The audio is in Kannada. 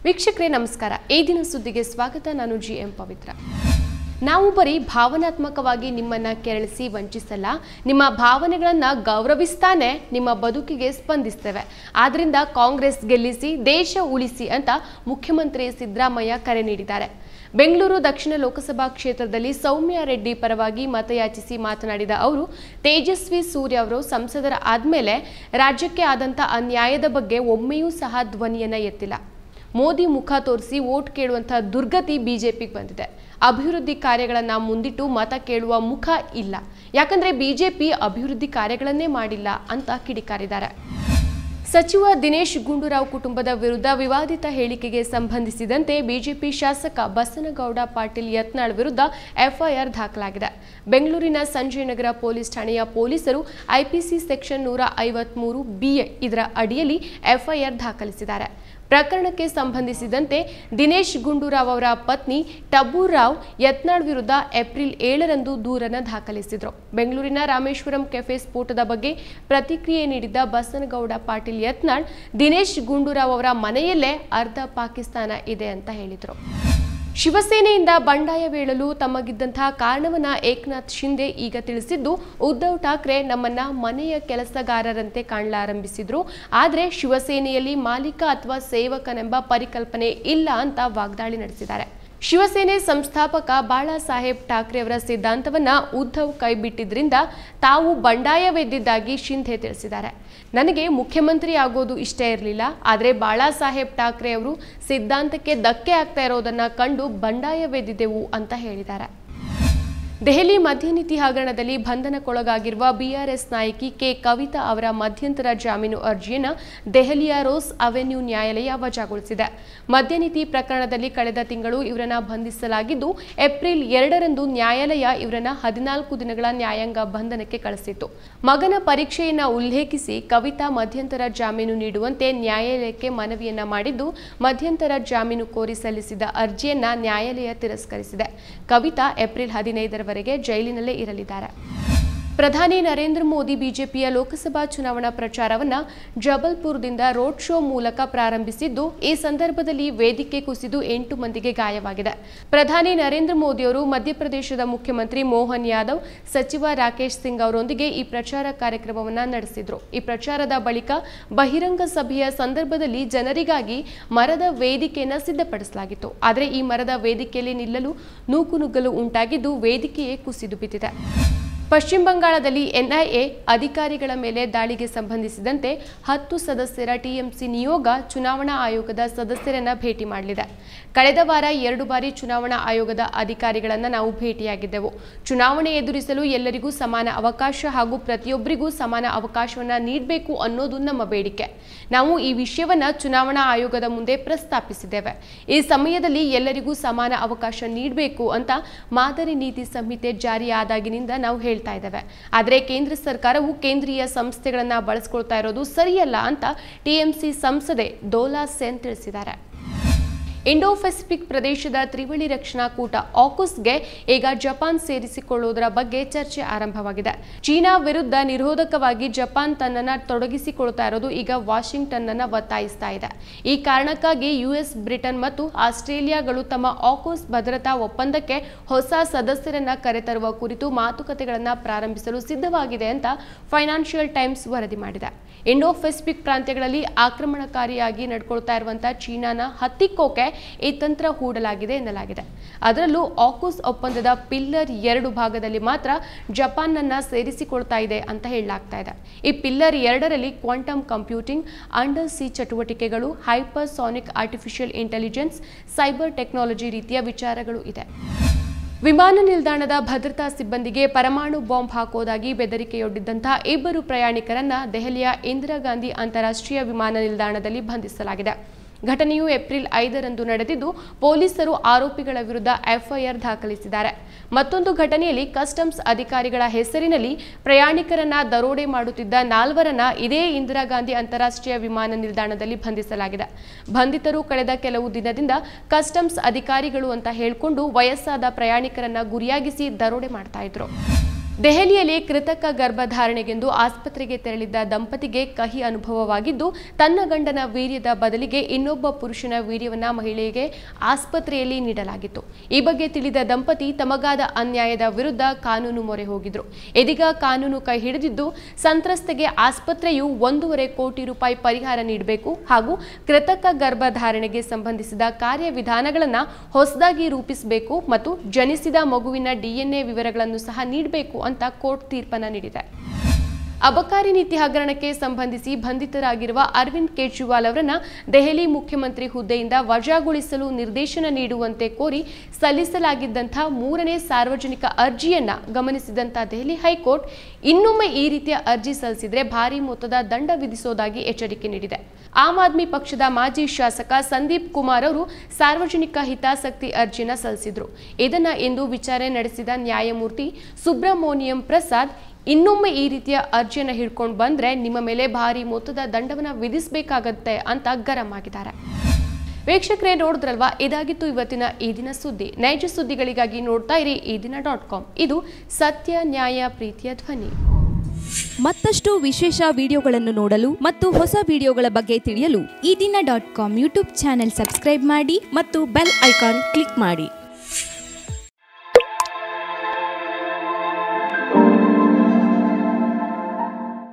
ವೀಕ್ಷಕರೇ ನಮಸ್ಕಾರ. ಈ ದಿನ ಸುದ್ದಿಗೆ ಸ್ವಾಗತ. ನಾನು ಜಿಎಂ ಪವಿತ್ರ. ನಾವು ಬರೀ ಭಾವನಾತ್ಮಕವಾಗಿ ನಿಮ್ಮನ್ನ ಕೆರಳಿಸಿ ವಂಚಿಸಲ್ಲ, ನಿಮ್ಮ ಭಾವನೆಗಳನ್ನ ಗೌರವಿಸ್ತಾನೆ ನಿಮ್ಮ ಬದುಕಿಗೆ ಸ್ಪಂದಿಸ್ತೇವೆ. ಆದ್ರಿಂದ ಕಾಂಗ್ರೆಸ್ ಗೆಲ್ಲಿಸಿ ದೇಶ ಉಳಿಸಿ ಅಂತ ಮುಖ್ಯಮಂತ್ರಿ ಸಿದ್ದರಾಮಯ್ಯ ಕರೆ ನೀಡಿದ್ದಾರೆ. ಬೆಂಗಳೂರು ದಕ್ಷಿಣ ಲೋಕಸಭಾ ಕ್ಷೇತ್ರದಲ್ಲಿ ಸೌಮ್ಯ ರೆಡ್ಡಿ ಪರವಾಗಿ ಮತಯಾಚಿಸಿ ಮಾತನಾಡಿದ ಅವರು, ತೇಜಸ್ವಿ ಸೂರ್ಯ ಅವರು ಸಂಸದರ ಆದ್ಮೇಲೆ ರಾಜ್ಯಕ್ಕೆ ಆದಂತ ಅನ್ಯಾಯದ ಬಗ್ಗೆ ಒಮ್ಮೆಯೂ ಸಹ ಧ್ವನಿಯನ್ನ ಎತ್ತಿಲ್ಲ. ಮೋದಿ ಮುಖ ತೋರಿಸಿ ವೋಟ್ ಕೇಳುವಂತಹ ದುರ್ಗತಿ ಬಿಜೆಪಿಗೆ ಬಂದಿದೆ. ಅಭಿವೃದ್ಧಿ ಕಾರ್ಯಗಳನ್ನ ಮುಂದಿಟ್ಟು ಮತ ಕೇಳುವ ಮುಖ ಇಲ್ಲ. ಯಾಕಂದ್ರೆ ಬಿಜೆಪಿ ಅಭಿವೃದ್ಧಿ ಕಾರ್ಯಗಳನ್ನೇ ಮಾಡಿಲ್ಲ ಅಂತ ಕಿಡಿಕಾರಿದ್ದಾರೆ. ಸಚಿವ ದಿನೇಶ್ ಗುಂಡೂರಾವ್ ಕುಟುಂಬದ ವಿರುದ್ಧ ವಿವಾದಿತ ಹೇಳಿಕೆಗೆ ಸಂಬಂಧಿಸಿದಂತೆ ಬಿಜೆಪಿ ಶಾಸಕ ಬಸನಗೌಡ ಪಾಟೀಲ್ ಯತ್ನಾಳ್ ವಿರುದ್ಧ ಎಫ್ಐಆರ್ ದಾಖಲಾಗಿದೆ. ಬೆಂಗಳೂರಿನ ಸಂಜಯನಗರ ಪೊಲೀಸ್ ಠಾಣೆಯ ಪೊಲೀಸರು ಐಪಿಸಿ ಸೆಕ್ಷನ್ 153B ಇದರ ಅಡಿಯಲ್ಲಿ ಎಫ್ಐಆರ್ ದಾಖಲಿಸಿದ್ದಾರೆ. ಪ್ರಕರಣಕ್ಕೆ ಸಂಬಂಧಿಸಿದಂತೆ ದಿನೇಶ್ ಗುಂಡೂರಾವ್ ಅವರ ಪತ್ನಿ ಟಬ್ಬೂರ್ ರಾವ್ ಯತ್ನಾಳ್ ವಿರುದ್ಧ ಏಪ್ರಿಲ್ 7ರಂದು ದೂರನ್ನು ದಾಖಲಿಸಿದರು. ಬೆಂಗಳೂರಿನ ರಾಮೇಶ್ವರಂ ಕೆಫೆ ಸ್ಫೋಟದ ಬಗ್ಗೆ ಪ್ರತಿಕ್ರಿಯೆ ನೀಡಿದ್ದ ಬಸನಗೌಡ ಪಾಟೀಲ್ ಯತ್ನಾಳ್, ದಿನೇಶ್ ಗುಂಡೂರಾವ್ ಅವರ ಮನೆಯಲ್ಲೇ ಅರ್ಧ ಪಾಕಿಸ್ತಾನ ಇದೆ ಅಂತ ಹೇಳಿದರು. ಶಿವಸೇನೆಯಿಂದ ಬಂಡಾಯವೇಳಲು ತಮಗಿದ್ದಂತಹ ಕಾರಣವನ್ನ ಏಕನಾಥ್ ಶಿಂದೆ ಈಗ ತಿಳಿಸಿದ್ದು, ಉದ್ಧವ್ ಠಾಕ್ರೆ ನಮ್ಮನ್ನ ಮನೆಯ ಕೆಲಸಗಾರರಂತೆ ಕಾಣಲಾರಂಭಿಸಿದ್ರು, ಆದರೆ ಶಿವಸೇನೆಯಲ್ಲಿ ಮಾಲೀಕ ಅಥವಾ ಸೇವಕನೆಂಬ ಪರಿಕಲ್ಪನೆ ಇಲ್ಲ ಅಂತ ವಾಗ್ದಾಳಿ ನಡೆಸಿದ್ದಾರೆ. ಶಿವಸೇನೆ ಸಂಸ್ಥಾಪಕ ಬಾಳಾ ಸಾಹೇಬ್ ಠಾಕ್ರೆ ಅವರ ಸಿದ್ಧಾಂತವನ್ನ ಉದ್ಧವ್ ಕೈಬಿಟ್ಟಿದ್ರಿಂದ ತಾವು ಬಂಡಾಯವೆದ್ದಿದ್ದಾಗಿ ಶಿಂದೆ ತಿಳಿಸಿದ್ದಾರೆ. ನನಗೆ ಮುಖ್ಯಮಂತ್ರಿ ಆಗೋದು ಇಷ್ಟ ಇರಲಿಲ್ಲ, ಆದರೆ ಬಾಳಾ ಸಾಹೇಬ್ ಠಾಕ್ರೆ ಅವರು ಸಿದ್ಧಾಂತಕ್ಕೆ ಧಕ್ಕೆ ಆಗ್ತಾ ಇರೋದನ್ನ ಕಂಡು ಬಂಡಾಯವೆದ್ದಿದ್ದೆವು ಅಂತ ಹೇಳಿದ್ದಾರೆ. ದೆಹಲಿ ಮದ್ಯನೀತಿ ಹಗರಣದಲ್ಲಿ ಬಂಧನಕ್ಕೊಳಗಾಗಿರುವ ಬಿಆರ್ಎಸ್ ನಾಯಕಿ ಕೆ ಕವಿತಾ ಅವರ ಮಧ್ಯಂತರ ಜಾಮೀನು ಅರ್ಜಿಯನ್ನು ದೆಹಲಿಯ ರೋಸ್ ಅವೆನ್ಯೂ ನ್ಯಾಯಾಲಯ ವಜಾಗೊಳಿಸಿದೆ. ಮದ್ಯನೀತಿ ಪ್ರಕರಣದಲ್ಲಿ ಕಳೆದ ತಿಂಗಳು ಇವರನ್ನು ಬಂಧಿಸಲಾಗಿದ್ದು, ಏಪ್ರಿಲ್ 2ರಂದು ನ್ಯಾಯಾಲಯ ಇವರನ್ನು 14 ದಿನಗಳ ನ್ಯಾಯಾಂಗ ಬಂಧನಕ್ಕೆ ಕಳಿಸಿತ್ತು. ಮಗನ ಪರೀಕ್ಷೆಯನ್ನು ಉಲ್ಲೇಖಿಸಿ ಕವಿತಾ ಮಧ್ಯಂತರ ಜಾಮೀನು ನೀಡುವಂತೆ ನ್ಯಾಯಾಲಯಕ್ಕೆ ಮನವಿಯನ್ನ ಮಾಡಿದ್ದು, ಮಧ್ಯಂತರ ಜಾಮೀನು ಕೋರಿ ಸಲ್ಲಿಸಿದ ಅರ್ಜಿಯನ್ನ ನ್ಯಾಯಾಲಯ ತಿರಸ್ಕರಿಸಿದೆ. ಕವಿತಾ ಏಪ್ರಿಲ್ 15 ಜೈಲಿನಲ್ಲೇ ಇರಲಿದ್ದಾರೆ. ಪ್ರಧಾನಿ ನರೇಂದ್ರ ಮೋದಿ ಬಿಜೆಪಿಯ ಲೋಕಸಭಾ ಚುನಾವಣಾ ಪ್ರಚಾರವನ್ನು ಜಬಲ್ಪುರದಿಂದ ರೋಡ್ ಶೋ ಮೂಲಕ ಪ್ರಾರಂಭಿಸಿದ್ದು, ಈ ಸಂದರ್ಭದಲ್ಲಿ ವೇದಿಕೆ ಕುಸಿದು 8 ಮಂದಿಗೆ ಗಾಯವಾಗಿದೆ. ಪ್ರಧಾನಿ ನರೇಂದ್ರ ಮೋದಿ ಅವರು ಮಧ್ಯಪ್ರದೇಶದ ಮುಖ್ಯಮಂತ್ರಿ ಮೋಹನ್ ಯಾದವ್, ಸಚಿವ ರಾಕೇಶ್ ಸಿಂಗ್ ಅವರೊಂದಿಗೆ ಈ ಪ್ರಚಾರ ಕಾರ್ಯಕ್ರಮವನ್ನು ನಡೆಸಿದ್ರು. ಈ ಪ್ರಚಾರದ ಬಳಿಕ ಬಹಿರಂಗ ಸಭೆಯ ಸಂದರ್ಭದಲ್ಲಿ ಜನರಿಗಾಗಿ ಮರದ ವೇದಿಕೆಯನ್ನು ಸಿದ್ಧಪಡಿಸಲಾಗಿತ್ತು. ಆದರೆ ಈ ಮರದ ವೇದಿಕೆಯಲ್ಲಿ ನಿಲ್ಲಲು ನೂಕುನುಗ್ಗಲು ಉಂಟಾಗಿದ್ದು, ವೇದಿಕೆಯೇ ಕುಸಿದು ಬಿದ್ದಿದೆ. ಪಶ್ಚಿಮ ಬಂಗಾಳದಲ್ಲಿ ಎನ್ಐಎ ಅಧಿಕಾರಿಗಳ ಮೇಲೆ ದಾಳಿಗೆ ಸಂಬಂಧಿಸಿದಂತೆ 10 ಸದಸ್ಯರ ಟಿಎಂಸಿ ನಿಯೋಗ ಚುನಾವಣಾ ಆಯೋಗದ ಸದಸ್ಯರನ್ನ ಭೇಟಿ ಮಾಡಲಿದೆ. ಕಳೆದ ವಾರ 2 ಬಾರಿ ಚುನಾವಣಾ ಆಯೋಗದ ಅಧಿಕಾರಿಗಳನ್ನು ನಾವು ಭೇಟಿಯಾಗಿದ್ದೆವು. ಚುನಾವಣೆ ಎದುರಿಸಲು ಎಲ್ಲರಿಗೂ ಸಮಾನ ಅವಕಾಶ ಹಾಗೂ ಪ್ರತಿಯೊಬ್ಬರಿಗೂ ಸಮಾನ ಅವಕಾಶವನ್ನ ನೀಡಬೇಕು ಅನ್ನೋದು ನಮ್ಮ ಬೇಡಿಕೆ. ನಾವು ಈ ವಿಷಯವನ್ನ ಚುನಾವಣಾ ಆಯೋಗದ ಮುಂದೆ ಪ್ರಸ್ತಾಪಿಸಿದ್ದೇವೆ. ಈ ಸಮಯದಲ್ಲಿ ಎಲ್ಲರಿಗೂ ಸಮಾನ ಅವಕಾಶ ನೀಡಬೇಕು ಅಂತ ಮಾದರಿ ನೀತಿ ಸಂಹಿತೆ ಜಾರಿಯಾದಾಗಿನಿಂದ ನಾವು ಹೇಳ್ತಾ ಇದ್ದೇವೆ. ಆದರೆ ಕೇಂದ್ರ ಸರ್ಕಾರವು ಕೇಂದ್ರೀಯ ಸಂಸ್ಥೆಗಳನ್ನ ಬಳಸಿಕೊಳ್ತಾ ಇರೋದು ಸರಿಯಲ್ಲ ಅಂತ ಟಿಎಂಸಿ ಸಂಸದೆ ದೋಲಾ ಸೇನ್ ತಿಳಿಸಿದ್ದಾರೆ. ಇಂಡೋ ಪೆಸಿಫಿಕ್ ಪ್ರದೇಶದ ತ್ರಿವಳಿ ರಕ್ಷಣಾ ಕೂಟ ಆಕುಸ್ಗೆ ಈಗ ಜಪಾನ್ ಸೇರಿಸಿಕೊಳ್ಳುವುದರ ಬಗ್ಗೆ ಚರ್ಚೆ ಆರಂಭವಾಗಿದೆ. ಚೀನಾ ವಿರುದ್ಧ ನಿರೋಧಕವಾಗಿ ಜಪಾನ್ ತನ್ನನ್ನು ತೊಡಗಿಸಿಕೊಳ್ತಾ ಇರೋದು ಈಗ ವಾಷಿಂಗ್ಟನ್ ಅನ್ನು ಒತ್ತಾಯಿಸ್ತಾ ಇದೆ. ಈ ಕಾರಣಕ್ಕಾಗಿ ಯುಎಸ್, ಬ್ರಿಟನ್ ಮತ್ತು ಆಸ್ಟ್ರೇಲಿಯಾಗಳು ತಮ್ಮ ಆಕುಸ್ ಭದ್ರತಾ ಒಪ್ಪಂದಕ್ಕೆ ಹೊಸ ಸದಸ್ಯರನ್ನ ಕರೆತರುವ ಕುರಿತು ಮಾತುಕತೆಗಳನ್ನು ಪ್ರಾರಂಭಿಸಲು ಸಿದ್ಧವಾಗಿದೆ ಅಂತ ಫೈನಾನ್ಷಿಯಲ್ ಟೈಮ್ಸ್ ವರದಿ ಮಾಡಿದೆ. ಇಂಡೋ ಪೆಸಿಫಿಕ್ ಪ್ರಾಂತ್ಯಗಳಲ್ಲಿ ಆಕ್ರಮಣಕಾರಿಯಾಗಿ ನಡ್ಕೊಳ್ತಾ ಇರುವಂತಹ ಚೀನಾನ ಹತ್ತಿಕ್ಕೋಕೆ ಈ ತಂತ್ರ ಹೂಡಲಾಗಿದೆ ಎನ್ನಲಾಗಿದೆ. ಅದರಲ್ಲೂ ಆಕುಸ್ ಒಪ್ಪಂದದ ಪಿಲ್ಲರ್ 2 ಭಾಗದಲ್ಲಿ ಮಾತ್ರ ಜಪಾನ್ನನ್ನ ಸೇರಿಸಿಕೊಳ್ತಾ ಇದೆ ಅಂತ ಹೇಳಲಾಗ್ತಾ ಇದೆ. ಈ ಪಿಲ್ಲರ್ 2ರಲ್ಲಿ ಕ್ವಾಂಟಮ್ ಕಂಪ್ಯೂಟಿಂಗ್, ಅಂಡರ್ ಸಿ ಚಟುವಟಿಕೆಗಳು, hypersonic artificial intelligence, cyber technology ರೀತಿಯ ವಿಚಾರಗಳು ಇದೆ. ವಿಮಾನ ನಿಲ್ದಾಣದ ಭದ್ರತಾ ಸಿಬ್ಬಂದಿಗೆ ಪರಮಾಣು ಬಾಂಬ್ ಹಾಕೋದಾಗಿ ಬೆದರಿಕೆಯೊಡ್ಡಿದ್ದಂತಹ 2 ಪ್ರಯಾಣಿಕರನ್ನ ದೆಹಲಿಯ ಇಂದಿರಾ ಗಾಂಧಿ ಅಂತಾರಾಷ್ಟ್ರೀಯ ವಿಮಾನ ನಿಲ್ದಾಣದಲ್ಲಿ ಬಂಧಿಸಲಾಗಿದೆ. ಘಟನೆಯು ಏಪ್ರಿಲ್ 5ರಂದು ನಡೆದಿದ್ದು, ಪೊಲೀಸರು ಆರೋಪಿಗಳ ವಿರುದ್ಧ ಎಫ್ಐಆರ್ ದಾಖಲಿಸಿದ್ದಾರೆ. ಮತ್ತೊಂದು ಘಟನೆಯಲ್ಲಿ ಕಸ್ಟಮ್ಸ್ ಅಧಿಕಾರಿಗಳ ಹೆಸರಿನಲ್ಲಿ ಪ್ರಯಾಣಿಕರನ್ನ ದರೋಡೆ ಮಾಡುತ್ತಿದ್ದ 4ರನ್ನ ಇದೇ ಇಂದಿರಾ ಗಾಂಧಿ ಅಂತಾರಾಷ್ಟ್ರೀಯ ವಿಮಾನ ನಿಲ್ದಾಣದಲ್ಲಿ ಬಂಧಿಸಲಾಗಿದೆ. ಬಂಧಿತರು ಕಳೆದ ಕೆಲವು ದಿನದಿಂದ ಕಸ್ಟಮ್ಸ್ ಅಧಿಕಾರಿಗಳು ಅಂತ ಹೇಳಿಕೊಂಡು ವಯಸ್ಸಾದ ಪ್ರಯಾಣಿಕರನ್ನ ಗುರಿಯಾಗಿಸಿ ದರೋಡೆ ಮಾಡ್ತಾ ಇದ್ರು. ದೆಹಲಿಯಲ್ಲಿ ಕೃತಕ ಗರ್ಭಧಾರಣೆಗೆಂದು ಆಸ್ಪತ್ರೆಗೆ ತೆರಳಿದ್ದ ದಂಪತಿಗೆ ಕಹಿ ಅನುಭವವಾಗಿದ್ದು, ತನ್ನ ಗಂಡನ ವೀರ್ಯದ ಬದಲಿಗೆ ಇನ್ನೊಬ್ಬ ಪುರುಷನ ವೀರ್ಯವನ್ನ ಮಹಿಳೆಗೆ ಆಸ್ಪತ್ರೆಯಲ್ಲಿ ನೀಡಲಾಗಿತ್ತು. ಈ ಬಗ್ಗೆ ತಿಳಿದ ದಂಪತಿ ತಮಗಾದ ಅನ್ಯಾಯದ ವಿರುದ್ಧ ಕಾನೂನು ಮೊರೆ ಹೋಗಿದ್ರು. ಇದೀಗ ಕಾನೂನು ಕೈ ಹಿಡಿದಿದ್ದು, ಸಂತ್ರಸ್ತೆಗೆ ಆಸ್ಪತ್ರೆಯು 1.5 ಕೋಟಿ ರೂಪಾಯಿ ಪರಿಹಾರ ನೀಡಬೇಕು ಹಾಗೂ ಕೃತಕ ಗರ್ಭಧಾರಣೆಗೆ ಸಂಬಂಧಿಸಿದ ಕಾರ್ಯವಿಧಾನಗಳನ್ನು ಹೊಸದಾಗಿ ರೂಪಿಸಬೇಕು ಮತ್ತು ಜನಿಸಿದ ಮಗುವಿನ DNA ವಿವರಗಳನ್ನು ಸಹ ನೀಡಬೇಕು ಅಂತ ಕೋರ್ಟ್ ತೀರ್ಪನ್ನು ನೀಡಿದೆ. ಅಬಕಾರಿ ನೀತಿ ಹಗರಣಕ್ಕೆ ಸಂಬಂಧಿಸಿ ಬಂಧಿತರಾಗಿರುವ ಅರವಿಂದ್ ಕೇಜ್ರಿವಾಲ್ ಅವರನ್ನ ದೆಹಲಿ ಮುಖ್ಯಮಂತ್ರಿ ಹುದ್ದೆಯಿಂದ ವಜಾಗೊಳಿಸಲು ನಿರ್ದೇಶನ ನೀಡುವಂತೆ ಕೋರಿ ಸಲ್ಲಿಸಲಾಗಿದ್ದಂತಹ 3ನೇ ಸಾರ್ವಜನಿಕ ಅರ್ಜಿಯನ್ನ ಗಮನಿಸಿದಂತ ದೆಹಲಿ ಹೈಕೋರ್ಟ್ ಇನ್ನೊಮ್ಮೆ ಈ ರೀತಿಯ ಅರ್ಜಿ ಸಲ್ಲಿಸಿದ್ರೆ ಭಾರಿ ಮೊತ್ತದ ದಂಡ ವಿಧಿಸುವುದಾಗಿ ಎಚ್ಚರಿಕೆ ನೀಡಿದೆ. ಆಮ್ ಆದ್ಮಿ ಪಕ್ಷದ ಮಾಜಿ ಶಾಸಕ ಸಂದೀಪ್ ಕುಮಾರ್ ಅವರು ಸಾರ್ವಜನಿಕ ಹಿತಾಸಕ್ತಿ ಅರ್ಜಿಯನ್ನು ಸಲ್ಲಿಸಿದ್ರು. ಇದನ್ನ ಇಂದು ವಿಚಾರಣೆ ನಡೆಸಿದ ನ್ಯಾಯಮೂರ್ತಿ ಸುಬ್ರಮೋನಿಯಂ ಪ್ರಸಾದ್, ಇನ್ನೊಮ್ಮೆ ಈ ರೀತಿಯ ಅರ್ಜಿಯನ್ನು ಹಿಡ್ಕೊಂಡು ಬಂದ್ರೆ ನಿಮ್ಮ ಮೇಲೆ ಭಾರಿ ಮೊತ್ತದ ದಂಡವನ್ನು ವಿಧಿಸಬೇಕಾಗತ್ತೆ ಅಂತ ಗರಂ ಆಗಿದ್ದಾರೆ. ವೀಕ್ಷಕರೇ, ನೋಡಿದ್ರಲ್ವಾ, ಇದಾಗಿತ್ತು ಇವತ್ತಿನ ಈ ದಿನ ಸುದ್ದಿ. ನೈಜ ಸುದ್ದಿಗಳಿಗಾಗಿ ನೋಡ್ತಾ ಇರಿ eedina.com. ಇದು ಸತ್ಯ, ನ್ಯಾಯ, ಪ್ರೀತಿಯ ಧ್ವನಿ. ಮತ್ತಷ್ಟು ವಿಶೇಷ ವಿಡಿಯೋಗಳನ್ನು ನೋಡಲು ಮತ್ತು ಹೊಸ ವಿಡಿಯೋಗಳ ಬಗ್ಗೆ ತಿಳಿಯಲು eedina.com ಯೂಟ್ಯೂಬ್ ಚಾನೆಲ್ ಸಬ್ಸ್ಕ್ರೈಬ್ ಮಾಡಿ ಮತ್ತು ಬೆಲ್ ಐಕಾನ್ ಕ್ಲಿಕ್ ಮಾಡಿ.